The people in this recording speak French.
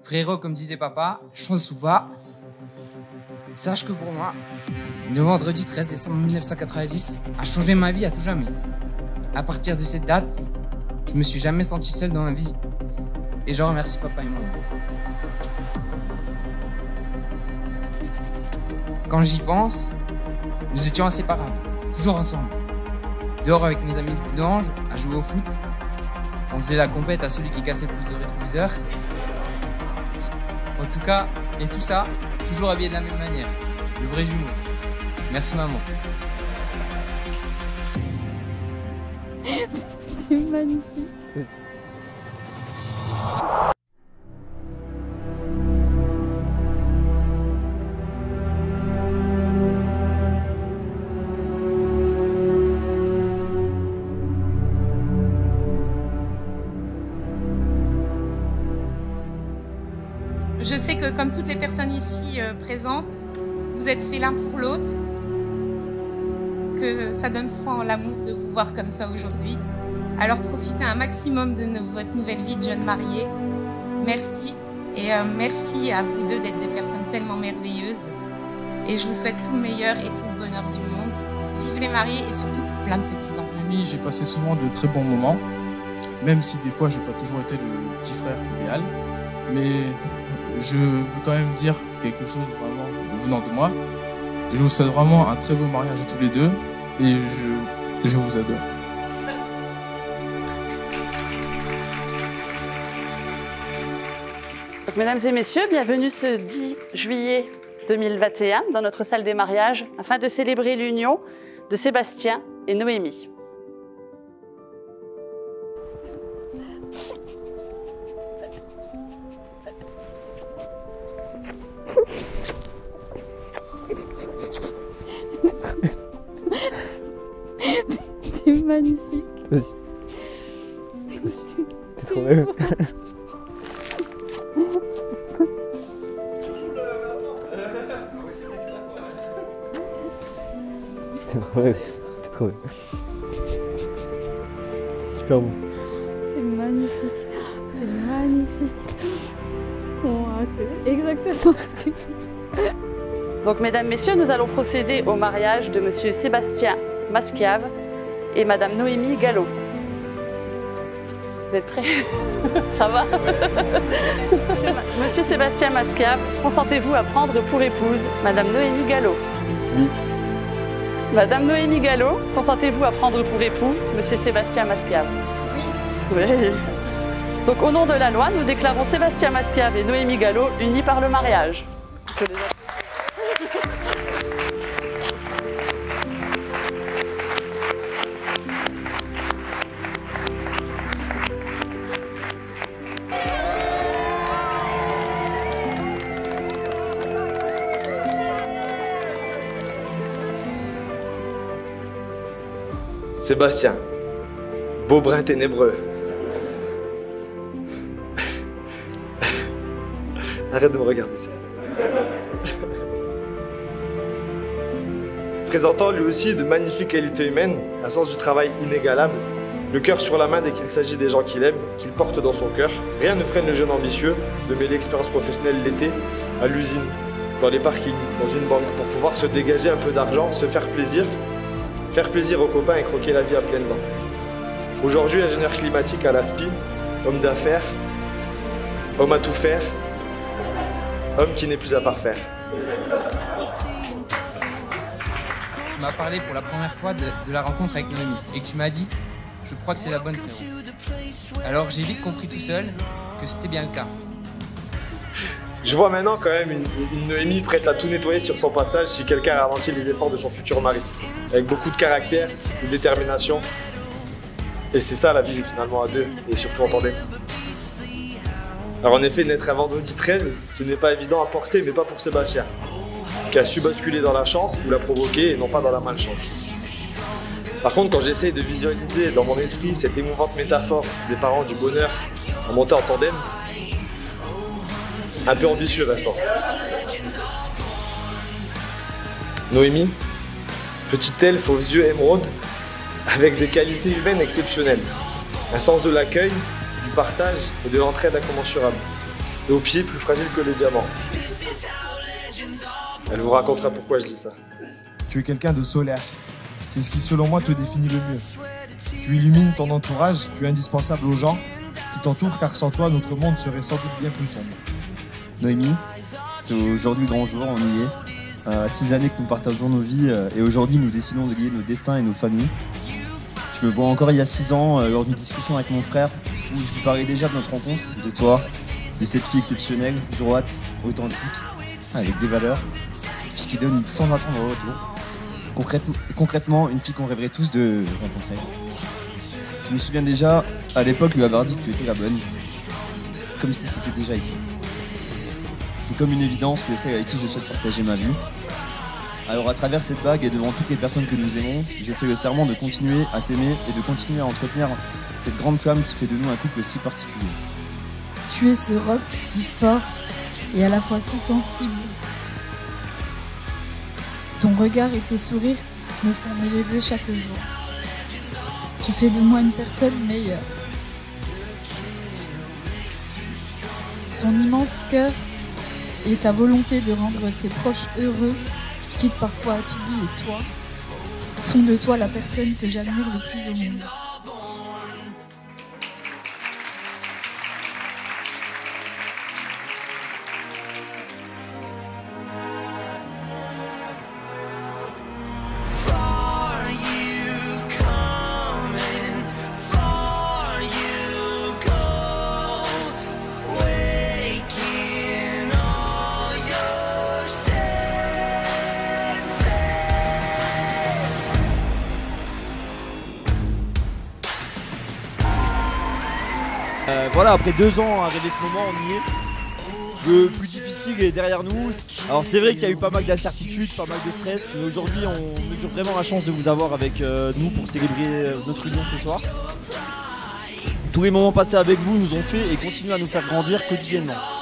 Frérot, comme disait papa, chance ou pas, sache que pour moi, le vendredi 13 décembre 1990 a changé ma vie à tout jamais. À partir de cette date, je me suis jamais senti seul dans ma vie. Et je remercie papa et maman. Quand j'y pense, nous étions inséparables, toujours ensemble. Dehors avec mes amis de d'ange, à jouer au foot. On faisait la compète à celui qui cassait le plus de rétroviseurs. En tout cas, et tout ça, toujours habillé de la même manière. Le vrai jumeau. Merci maman. C'est magnifique. Je sais que comme toutes les personnes ici présentes, vous êtes faits l'un pour l'autre, que ça donne foi en l'amour de vous voir comme ça aujourd'hui. Alors profitez un maximum de votre nouvelle vie de jeune marié. Merci et merci à vous deux d'être des personnes tellement merveilleuses. Et je vous souhaite tout le meilleur et tout le bonheur du monde. Vive les mariés et surtout plein de petits-enfants. Noémie, j'ai passé souvent de très bons moments, même si des fois j'ai pas toujours été le petit frère idéal. Mais je veux quand même dire quelque chose vraiment venant de moi. Je vous souhaite vraiment un très beau mariage à tous les deux et je vous adore. Donc, mesdames et messieurs, bienvenue ce 10 juillet 2021 dans notre salle des mariages afin de célébrer l'union de Sébastien et Noémie. C'est magnifique. Toi aussi. Toi aussi. T'es trop belle. T'es trop belle. T'es trop belle. Super beau. C'est magnifique. C'est magnifique. Oh, c'est exactement ce que Donc, mesdames, messieurs, nous allons procéder au mariage de monsieur Sébastien Maschiave et madame Noémie Gallo. Vous êtes prêts? Ça va? Monsieur Sébastien Maschiave, consentez-vous à prendre pour épouse madame Noémie Gallo? Oui. Madame Noémie Gallo, consentez-vous à prendre pour époux monsieur Sébastien Maschiave? Oui. Oui. Donc, au nom de la loi, nous déclarons Sébastien Maschiave et Noémie Gallo unis par le mariage. Sébastien, beau brun ténébreux. Arrête de me regarder. Présentant lui aussi de magnifiques qualités humaines, un sens du travail inégalable, le cœur sur la main dès qu'il s'agit des gens qu'il aime, qu'il porte dans son cœur. Rien ne freine le jeune ambitieux de mêler l'expérience professionnelle l'été à l'usine, dans les parkings, dans une banque, pour pouvoir se dégager un peu d'argent, se faire plaisir aux copains et croquer la vie à pleines dents. Aujourd'hui, ingénieur climatique à l'ASPI, homme d'affaires, homme à tout faire, homme qui n'est plus à parfaire. Tu m'as parlé pour la première fois de la rencontre avec Noémie et que tu m'as dit « Je crois que c'est la bonne, frérot ». Alors j'ai vite compris tout seul que c'était bien le cas. Je vois maintenant quand même une Noémie prête à tout nettoyer sur son passage si quelqu'un ralentit les efforts de son futur mari. Avec beaucoup de caractère, de détermination. Et c'est ça la vie finalement à deux, et surtout en tandem. Alors en effet, naître un vendredi 13, ce n'est pas évident à porter, mais pas pour Sébastien, qui a su basculer dans la chance ou la provoquer et non pas dans la malchance. Par contre, quand j'essaye de visualiser dans mon esprit cette émouvante métaphore des parents du bonheur en montant en tandem, un peu ambitieux Vincent. Noémie, petite elfe aux yeux émeraudes, avec des qualités humaines exceptionnelles. Un sens de l'accueil, du partage et de l'entraide incommensurable. et aux pieds plus fragiles que les diamants. Elle vous racontera pourquoi je dis ça. Tu es quelqu'un de solaire. C'est ce qui, selon moi, te définit le mieux. Tu illumines ton entourage, tu es indispensable aux gens qui t'entourent, car sans toi, notre monde serait sans doute bien plus sombre. Noémie, c'est aujourd'hui le grand jour, on y est. 6 années que nous partageons nos vies et aujourd'hui nous décidons de lier nos destins et nos familles. Je me vois encore il y a 6 ans lors d'une discussion avec mon frère où je lui parlais déjà de notre rencontre, de toi, de cette fille exceptionnelle, droite, authentique, avec des valeurs, ce qui donne sans attendre au retour. Concrètement, une fille qu'on rêverait tous de rencontrer. Je me souviens déjà à l'époque lui avoir dit que tu étais la bonne, comme si c'était déjà écrit. C'est comme une évidence, tu es celle avec qui je souhaite partager ma vie. Alors à travers cette bague et devant toutes les personnes que nous aimons, je fais le serment de continuer à t'aimer et de continuer à entretenir cette grande flamme qui fait de nous un couple si particulier. Tu es ce roc si fort et à la fois si sensible. Ton regard et tes sourires me font m'élever chaque jour. Tu fais de moi une personne meilleure. Ton immense cœur et ta volonté de rendre tes proches heureux, quitte parfois à t'oublier toi, font de toi la personne que j'admire le plus au monde. Voilà, après 2 ans à rêver ce moment, on y est. Le plus difficile est derrière nous. Alors c'est vrai qu'il y a eu pas mal d'incertitudes, pas mal de stress, mais aujourd'hui on mesure vraiment la chance de vous avoir avec nous pour célébrer notre union ce soir. Tous les moments passés avec vous nous ont fait et continuent à nous faire grandir quotidiennement.